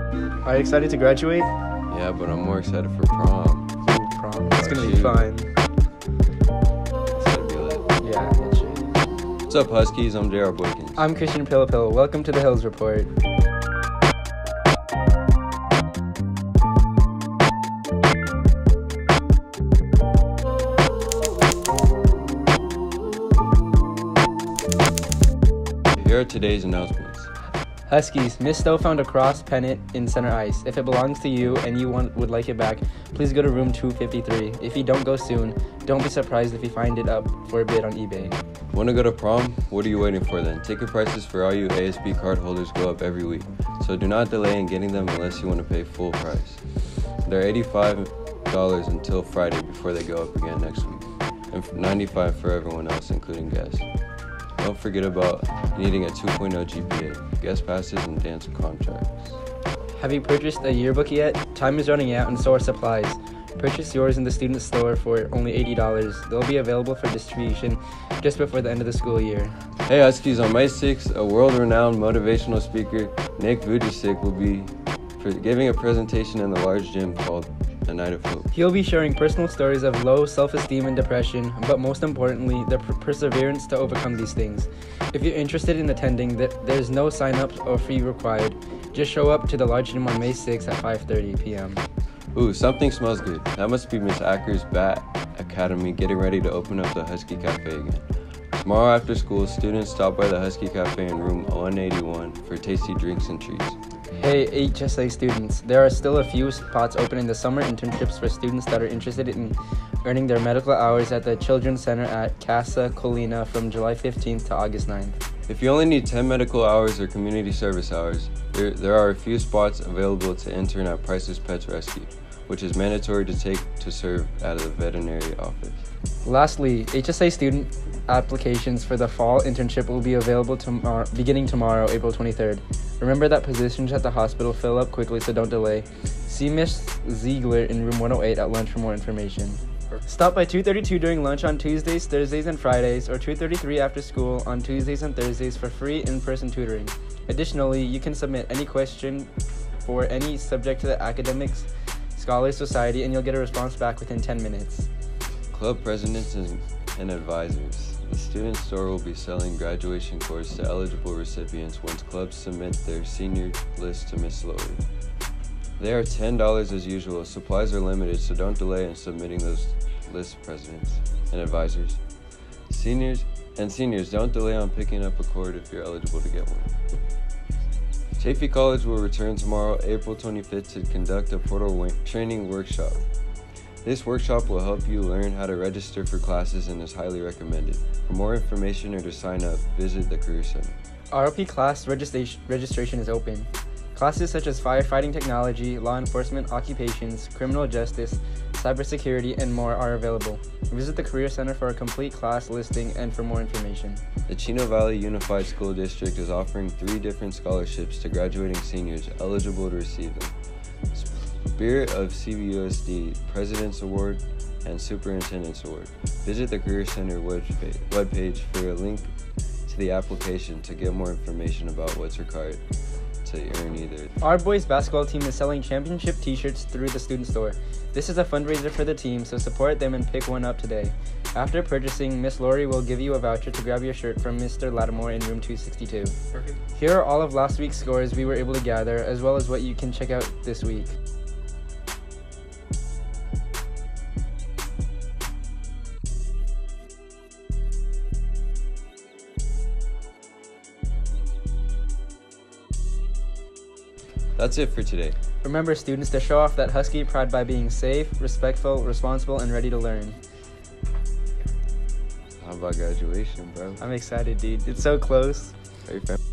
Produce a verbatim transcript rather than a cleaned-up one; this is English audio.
Are you excited to graduate? Yeah, but I'm more excited for prom. Ooh, prom. It's gonna be Shoot. fun. It's gonna be lit. Yeah, it should. What's up, Huskies? I'm J R Boykins. I'm Christian Pillapillo. Welcome to the Hills Report. Here are today's announcements. Huskies, Miss Stowe found a cross pennant in center ice. If it belongs to you and you want, would like it back, please go to room two fifty-three. If you don't go soon, don't be surprised if you find it up for a bid on eBay. Want to go to prom? What are you waiting for then? Ticket prices for all you A S B card holders go up every week, so do not delay in getting them unless you want to pay full price. They're eighty-five dollars until Friday before they go up again next week, and ninety-five dollars for everyone else, including guests. Don't forget about needing a two point oh G P A, guest passes, and dance contracts. Have you purchased a yearbook yet? Time is running out and so are supplies. Purchase yours in the student store for only eighty dollars. They'll be available for distribution just before the end of the school year. Hey Huskies, on May sixth, a world-renowned motivational speaker, Nick Vujicic, will be giving a presentation in the large gym called A Night of Hope. He'll be sharing personal stories of low self-esteem and depression, but most importantly, the per- perseverance to overcome these things. If you're interested in attending, th- there's no sign-up or fee required. Just show up to the large gym on May sixth at five thirty p.m. Ooh, something smells good. That must be Miss Acker's Bat Academy getting ready to open up the Husky Cafe again. Tomorrow after school, students stop by the Husky Cafe in room one eighty-one for tasty drinks and treats. Hey H S A students, there are still a few spots open in the summer internships for students that are interested in earning their medical hours at the Children's Center at Casa Colina from July fifteenth to August ninth. If you only need ten medical hours or community service hours, there, there are a few spots available to intern at Price's Pets Rescue, which is mandatory to take to serve at a veterinary office. Lastly, H S A student applications for the fall internship will be available tomorrow, beginning tomorrow, April twenty-third. Remember that positions at the hospital fill up quickly, so don't delay. See Miss Ziegler in room one oh eight at lunch for more information. Stop by two thirty-two during lunch on Tuesdays, Thursdays, and Fridays, or two thirty-three after school on Tuesdays and Thursdays for free in-person tutoring. Additionally, you can submit any question for any subject to the Academics Scholars Society, and you'll get a response back within ten minutes. Club presidents and, and advisors. The student store will be selling graduation cards to eligible recipients once clubs submit their senior list to Miss Lowry. They are ten dollars as usual. Supplies are limited, so don't delay in submitting those list presidents and advisors. Seniors and seniors, don't delay on picking up a cord if you're eligible to get one. Chaffey College will return tomorrow, April twenty-fifth, to conduct a portal training workshop. This workshop will help you learn how to register for classes and is highly recommended. For more information or to sign up, visit the Career Center. R O P class registration registration is open. Classes such as firefighting technology, law enforcement occupations, criminal justice, cybersecurity, and more are available. Visit the Career Center for a complete class listing and for more information. The Chino Valley Unified School District is offering three different scholarships to graduating seniors eligible to receive them. Spirit of C V U S D President's Award and Superintendent's Award. Visit the Career Center webpage, webpage for a link to the application to get more information about what's required to earn either. Our boys basketball team is selling championship t-shirts through the student store. This is a fundraiser for the team, so support them and pick one up today. After purchasing, Miss Lori will give you a voucher to grab your shirt from Mister Lattimore in room two sixty-two. Perfect. Here are all of last week's scores we were able to gather, as well as what you can check out this week. That's it for today. Remember, students, to show off that Husky pride by being safe, respectful, responsible, and ready to learn. How about graduation, bro? I'm excited, dude. It's so close. Are you fam-